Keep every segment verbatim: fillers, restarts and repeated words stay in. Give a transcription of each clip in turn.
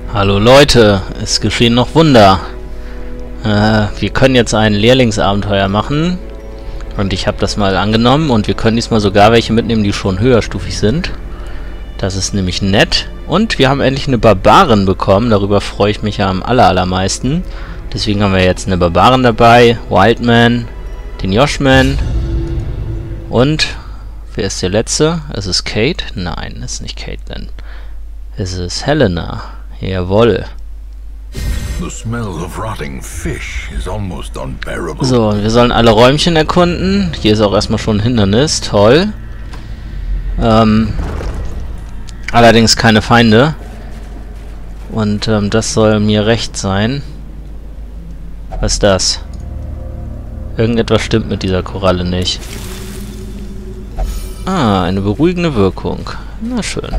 Hallo Leute, es geschehen noch Wunder. Äh, wir können jetzt ein Lehrlingsabenteuer machen. Und ich habe das mal angenommen und wir können diesmal sogar welche mitnehmen, die schon höherstufig sind. Das ist nämlich nett. Und wir haben endlich eine Barbarin bekommen, darüber freue ich mich ja am aller, allermeisten. Deswegen haben wir jetzt eine Barbarin dabei, Wildman, den Yoshman und wer ist der letzte? Ist es Kate? Nein, ist nicht Caitlin. Es ist Helena. Jawohl. So, wir sollen alle Räumchen erkunden. Hier ist auch erstmal schon ein Hindernis. Toll. Ähm, allerdings keine Feinde. Und ähm, das soll mir recht sein. Was ist das? Irgendetwas stimmt mit dieser Koralle nicht. Ah, eine beruhigende Wirkung. Na schön.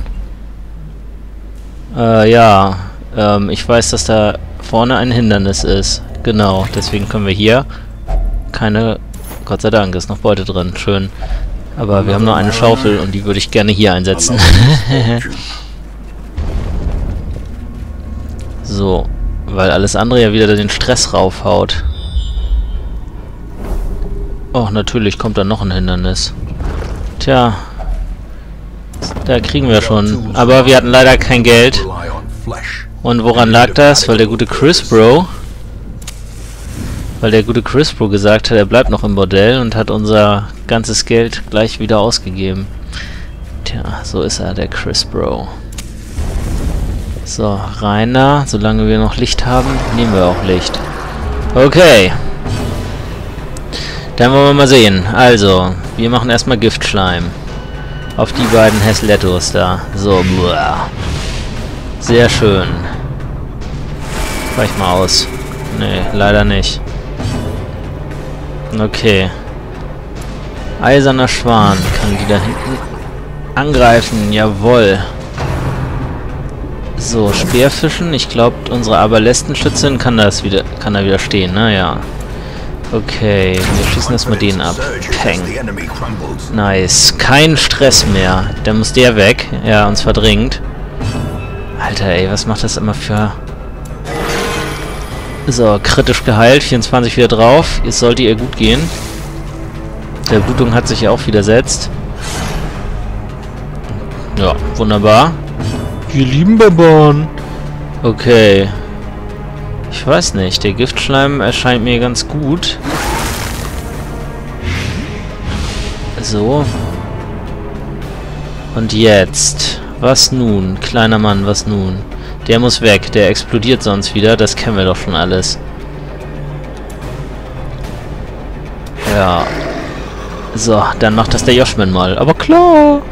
Äh, ja. Ähm, ich weiß, dass da vorne ein Hindernis ist. Genau, deswegen können wir hier keine... Gott sei Dank, ist noch Beute drin. Schön. Aber wir haben nur eine Schaufel und die würde ich gerne hier einsetzen. So. Weil alles andere ja wieder den Stress raufhaut. Oh, natürlich kommt da noch ein Hindernis. Tja. Da kriegen wir schon. Aber wir hatten leider kein Geld. Und woran lag das? Weil der gute Chris Bro... Weil der gute Chris Bro gesagt hat, er bleibt noch im Bordell und hat unser ganzes Geld gleich wieder ausgegeben. Tja, so ist er, der Chris Bro. So, Rainer, solange wir noch Licht haben, nehmen wir auch Licht. Okay. Dann wollen wir mal sehen. Also, wir machen erstmal Giftschleim. Auf die beiden Hässlettos da. So, buah. Sehr schön. Weich mal aus. Nee, leider nicht. Okay. Eiserner Schwan. Kann die da hinten angreifen. Jawohl. So, Speerfischen. Ich glaube, unsere Aberlästenschützin kann das wieder, kann da widerstehen. Naja. Okay, wir schießen erstmal den ab. Peng. Nice. Kein Stress mehr. Dann muss der weg. Ja, uns verdrängt. Alter, ey, was macht das immer für... So, kritisch geheilt. vierundzwanzig wieder drauf. Jetzt sollte ihr gut gehen. Der Blutung hat sich ja auch widersetzt. Ja, wunderbar. Wir lieben Barbaren. Okay. Ich weiß nicht, der Giftschleim erscheint mir ganz gut. So. Und jetzt. Was nun? Kleiner Mann, was nun? Der muss weg, der explodiert sonst wieder. Das kennen wir doch schon alles. Ja. So, dann macht das der Yoshman mal. Aber klar.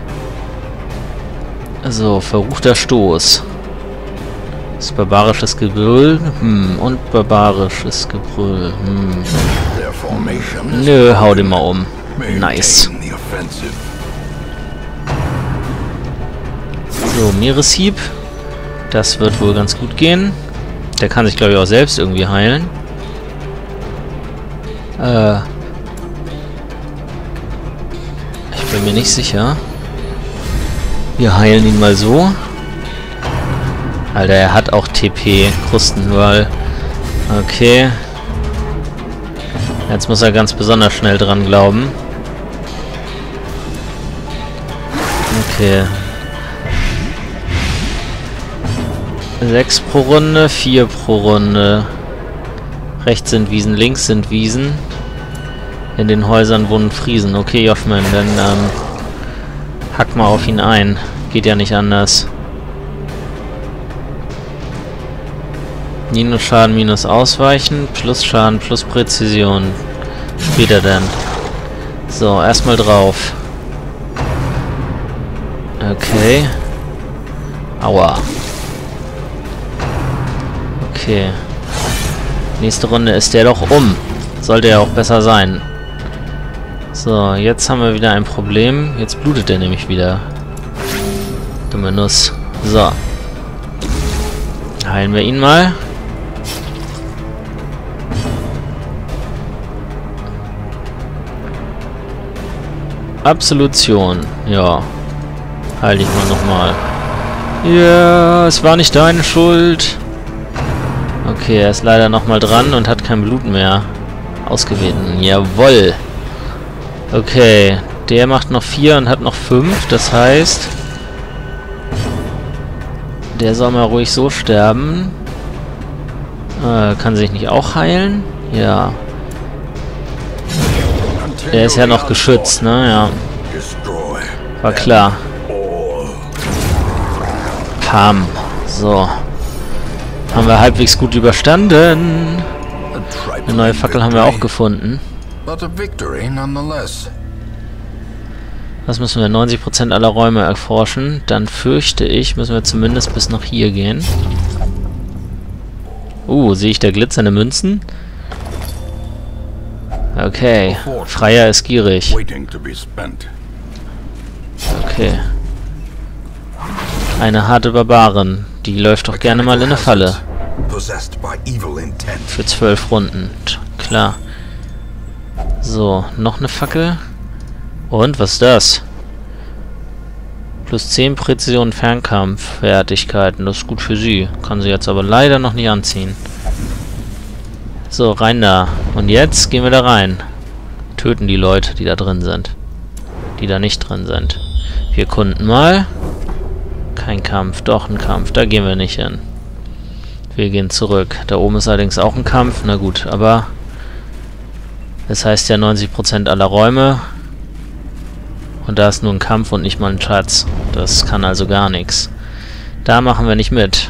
So, verruchter Stoß. Das barbarisches Gebrüll. Hm, und barbarisches Gebrüll. Hm. Nö, hau den mal um. Nice. So, Meereshieb. Das wird wohl ganz gut gehen. Der kann sich, glaube ich, auch selbst irgendwie heilen. Äh. Ich bin mir nicht sicher. Wir heilen ihn mal so. Alter, er hat auch T P. Krustenwall. Okay. Jetzt muss er ganz besonders schnell dran glauben. Okay. sechs pro Runde, vier pro Runde. Rechts sind Wiesen, links sind Wiesen. In den Häusern wohnen Friesen. Okay, Yoshman, dann ähm, hack mal auf ihn ein. Geht ja nicht anders. Minus Schaden, minus Ausweichen, plus Schaden, plus Präzision. Später dann. So, erstmal drauf. Okay. Aua. Okay. Nächste Runde ist der doch um. Sollte ja auch besser sein. So, jetzt haben wir wieder ein Problem. Jetzt blutet der nämlich wieder. Dumme Nuss. So. Heilen wir ihn mal. Absolution. Ja. Heil dich mal nochmal. Ja, es war nicht deine Schuld. Okay, er ist leider nochmal dran und hat kein Blut mehr. Ausgewählt. Jawoll. Okay, der macht noch vier und hat noch fünf. Das heißt, der soll mal ruhig so sterben. Äh, kann sich nicht auch heilen? Ja. Der ist ja noch geschützt, ne? Ja. War klar. Pam. So. Haben wir halbwegs gut überstanden. Eine neue Fackel haben wir auch gefunden. Was müssen wir? neunzig Prozent aller Räume erforschen. Dann fürchte ich, müssen wir zumindest bis nach hier gehen. Uh, sehe ich da glitzernde Münzen? Okay. Freier ist gierig. Okay. Eine harte Barbarin. Die läuft doch gerne mal in eine Falle. Für zwölf Runden. Klar. So, noch eine Fackel. Und, was ist das? Plus zehn Präzision Fernkampffertigkeiten. Das ist gut für sie. Kann sie jetzt aber leider noch nicht anziehen. So, rein da. Und jetzt gehen wir da rein. Töten die Leute, die da drin sind. Die da nicht drin sind. Wir erkunden mal. Kein Kampf, doch ein Kampf. Da gehen wir nicht hin. Wir gehen zurück. Da oben ist allerdings auch ein Kampf. Na gut, aber das heißt ja neunzig Prozent aller Räume. Und da ist nur ein Kampf und nicht mal ein Schatz. Das kann also gar nichts. Da machen wir nicht mit.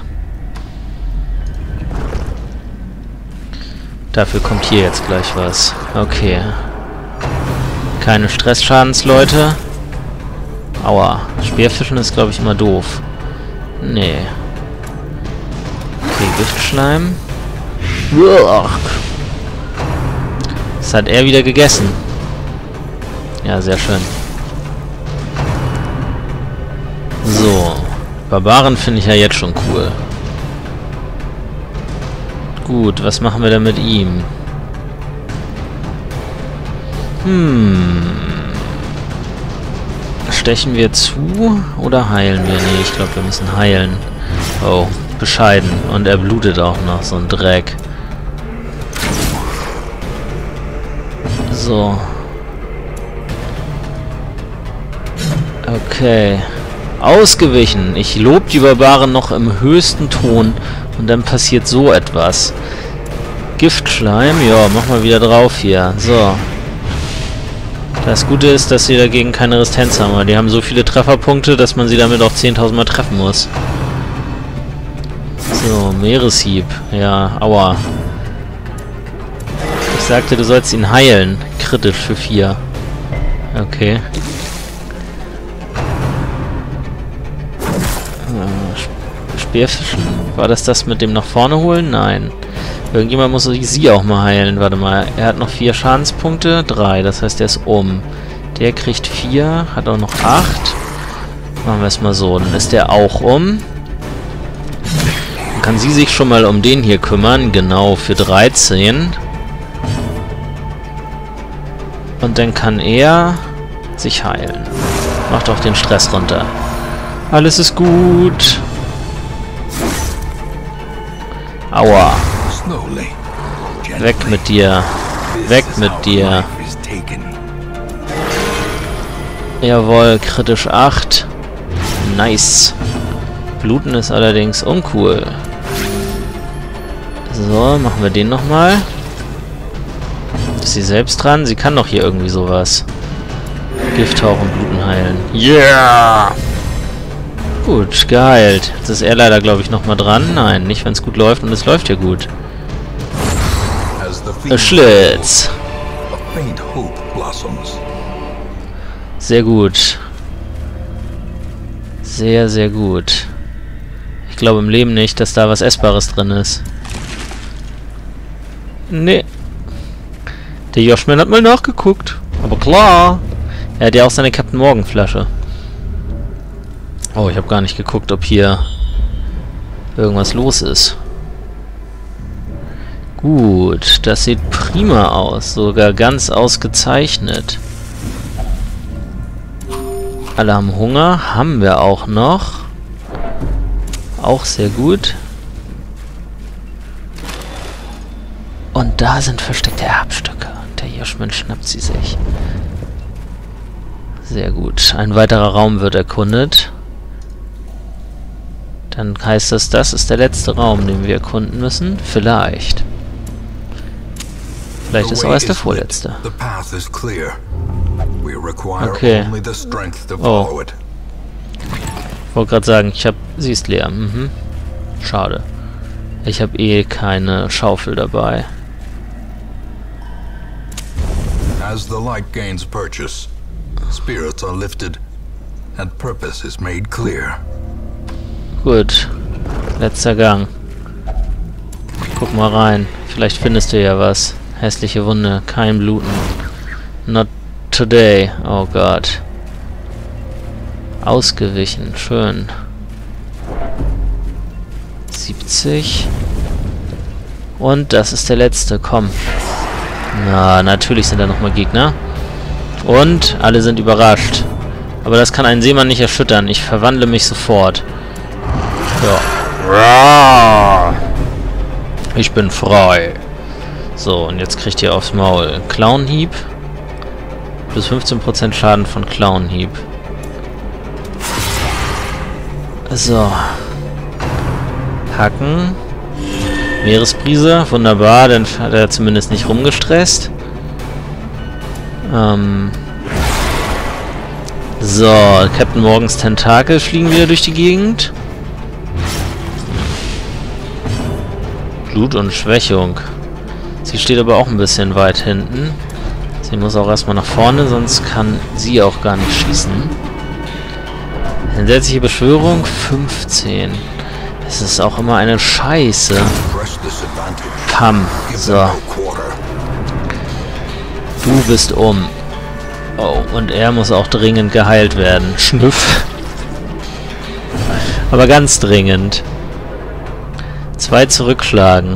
Dafür kommt hier jetzt gleich was. Okay. Keine Stressschadensleute. Aua. Speerfischen ist, glaube ich, immer doof. Nee. Okay, Giftschleim. Das hat er wieder gegessen. Ja, sehr schön. So. Barbaren finde ich ja jetzt schon cool. Gut, was machen wir denn mit ihm? Hm. Stechen wir zu oder heilen wir? Nee, ich glaube, wir müssen heilen. Oh, bescheiden. Und er blutet auch noch, so ein Dreck. So. Okay. Ausgewichen. Ich lobe die Barbaren noch im höchsten Ton und dann passiert so etwas. Giftschleim, ja, mach mal wieder drauf hier. So. Das Gute ist, dass sie dagegen keine Resistenz haben, weil die haben so viele Trefferpunkte, dass man sie damit auch zehntausend Mal treffen muss. So, Meereshieb. Ja, aua. Ich sagte, du sollst ihn heilen. Kritisch für vier. Okay. Speerfischen. War das das mit dem nach vorne holen? Nein. Irgendjemand muss sie auch mal heilen. Warte mal. Er hat noch vier Schadenspunkte. Drei. Das heißt, er ist um. Der kriegt vier. Hat auch noch acht. Machen wir es mal so. Dann ist der auch um. Dann kann sie sich schon mal um den hier kümmern. Genau, für dreizehn. Und dann kann er sich heilen. Macht auch den Stress runter. Alles ist gut. Aua. Weg mit dir. Weg mit dir. Jawohl, kritisch acht. Nice. Bluten ist allerdings uncool. So, machen wir den nochmal. Ist sie selbst dran? Sie kann doch hier irgendwie sowas. Gifthauch und Bluten heilen. Yeah! Gut, geheilt. Jetzt ist er leider, glaube ich, nochmal dran. Nein, nicht, wenn es gut läuft. Und es läuft ja gut. Schlitz. Sehr gut. Sehr, sehr gut. Ich glaube im Leben nicht, dass da was Essbares drin ist. Nee. Der Joshman hat mal nachgeguckt. Aber klar. Er hat ja auch seine Captain Morgan Flasche. Oh, ich habe gar nicht geguckt, ob hier irgendwas los ist. Gut, das sieht prima aus. Sogar ganz ausgezeichnet. Alle haben Hunger. Haben wir auch noch. Auch sehr gut. Und da sind versteckte Erbstücke. Und der Hirschmensch schnappt sie sich. Sehr gut. Ein weiterer Raum wird erkundet. Dann heißt das, das ist der letzte Raum, den wir erkunden müssen. Vielleicht. Vielleicht ist auch erst der vorletzte. Okay. Oh. Ich wollte gerade sagen, ich hab... Sie ist leer. Mhm. Schade. Ich habe eh keine Schaufel dabei. As the light gains purchase, spirits are lifted and purpose is made clear. Gut. Letzter Gang. Guck mal rein. Vielleicht findest du ja was. Hässliche Wunde. Kein Bluten. Not today. Oh Gott. Ausgewichen. Schön. siebzig. Und das ist der letzte. Komm. Na, natürlich sind da nochmal Gegner. Und alle sind überrascht. Aber das kann einen Seemann nicht erschüttern. Ich verwandle mich sofort. Ja. Ich bin frei. So, und jetzt kriegt ihr aufs Maul. Clownhieb. Plus fünfzehn Prozent Schaden von Clownhieb. So. Hacken. Meeresbrise. Wunderbar, dann hat er zumindest nicht rumgestresst. Ähm. So, Captain Morgans Tentakel fliegen wieder durch die Gegend. Blut und Schwächung. Sie steht aber auch ein bisschen weit hinten. Sie muss auch erstmal nach vorne, sonst kann sie auch gar nicht schießen. Entsetzliche Beschwörung fünfzehn. Es ist auch immer eine Scheiße. Pam. So. Du bist um. Oh, und er muss auch dringend geheilt werden. Schnüff. Aber ganz dringend. Zwei zurückschlagen.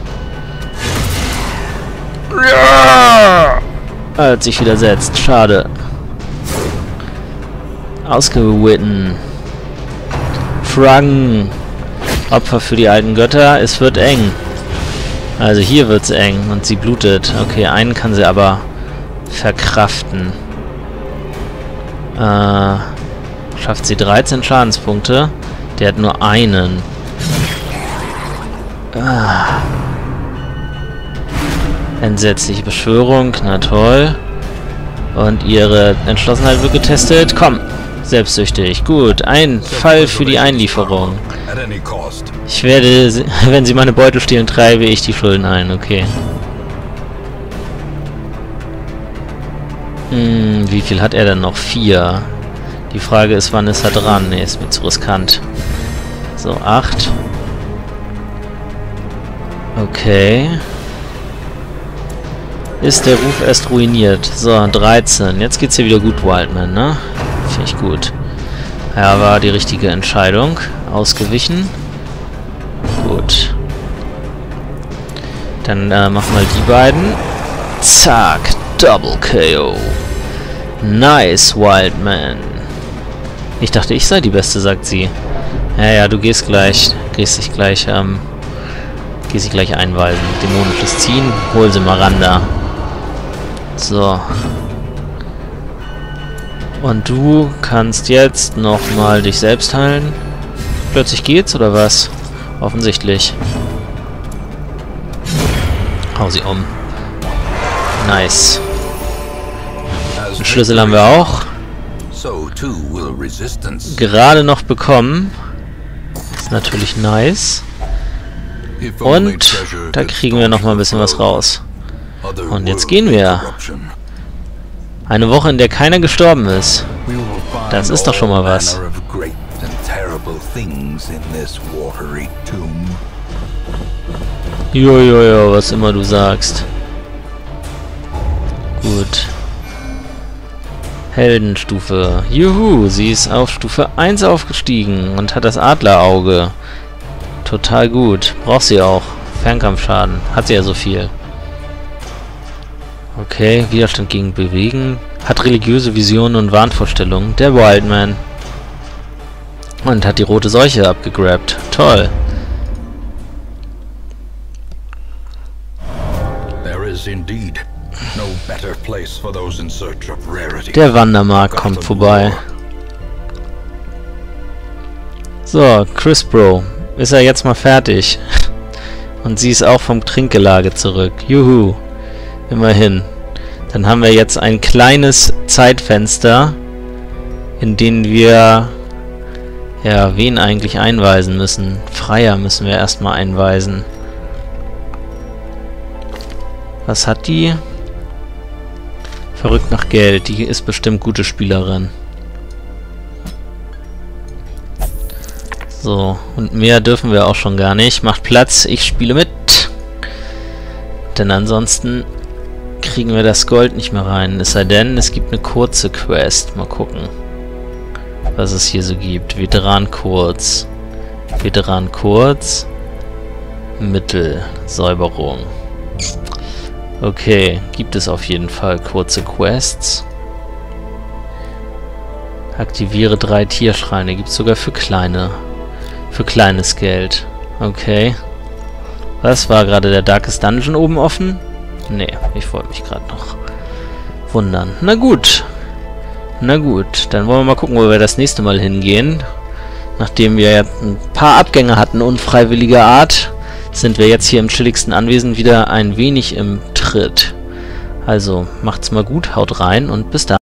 Ja! Er hat sich widersetzt. Schade. Ausgewitten. Frang. Opfer für die alten Götter. Es wird eng. Also hier wird's eng und sie blutet. Okay, einen kann sie aber verkraften. Äh, schafft sie dreizehn Schadenspunkte. Der hat nur einen. Ah. Entsetzliche Beschwörung. Na toll. Und ihre Entschlossenheit wird getestet. Komm. Selbstsüchtig. Gut. Ein Fall für die Einlieferung. Ich werde, wenn sie meine Beutel stehlen, treibe ich die Schulden ein. Okay. Hm, wie viel hat er denn noch? Vier. Die Frage ist, wann ist er dran? Ne, ist mir zu riskant. So, acht. Okay. Ist der Ruf erst ruiniert. So, dreizehn. Jetzt geht's hier wieder gut, Wildman, ne? Finde ich gut. Ja, war die richtige Entscheidung. Ausgewichen. Gut. Dann äh, machen wir die beiden. Zack. Double K O. Nice, Wildman. Ich dachte, ich sei die Beste, sagt sie. Ja, ja, du gehst gleich. Gehst dich gleich, ähm... Gehst dich gleich einweisen. Dämonisches Ziehen. Hol sie Miranda. So. Und du kannst jetzt nochmal dich selbst heilen. Plötzlich geht's, oder was? Offensichtlich. Hau sie um. Nice. Den Schlüssel haben wir auch. Gerade noch bekommen. Ist natürlich nice. Und da kriegen wir nochmal ein bisschen was raus. Und jetzt gehen wir. Eine Woche, in der keiner gestorben ist. Das ist doch schon mal was. Jojojo, was immer du sagst. Gut. Heldenstufe. Juhu, sie ist auf Stufe eins aufgestiegen und hat das Adlerauge. Total gut. Braucht sie auch. Fernkampfschaden. Hat sie ja so viel. Okay, Widerstand gegen Bewegen. Hat religiöse Visionen und Wahnvorstellungen. Der Wildman. Und hat die rote Seuche abgegrabt. Toll. There is indeed no better place for those in search of rarity. Der Wandermarkt kommt vorbei. So, Chris Bro. Ist er jetzt mal fertig? Und sie ist auch vom Trinkgelage zurück. Juhu. Immerhin. Dann haben wir jetzt ein kleines Zeitfenster, in dem wir... Ja, wen eigentlich einweisen müssen? Freier müssen wir erstmal einweisen. Was hat die? Verrückt nach Geld. Die ist bestimmt gute Spielerin. So, und mehr dürfen wir auch schon gar nicht. Macht Platz, ich spiele mit. Denn ansonsten kriegen wir das Gold nicht mehr rein. Es sei denn, es gibt eine kurze Quest. Mal gucken, was es hier so gibt. Veteran kurz. Veteran kurz. Mittel. Säuberung. Okay, gibt es auf jeden Fall kurze Quests. Aktiviere drei Tierschreine. Gibt es sogar für kleine. Für kleines Geld. Okay. Was war gerade der Darkest Dungeon oben offen? Nee, ich wollte mich gerade noch wundern. Na gut. Na gut, dann wollen wir mal gucken, wo wir das nächste Mal hingehen. Nachdem wir ja ein paar Abgänge hatten, unfreiwilliger Art, sind wir jetzt hier im chilligsten Anwesen wieder ein wenig im Tritt. Also, macht's mal gut, haut rein und bis dann.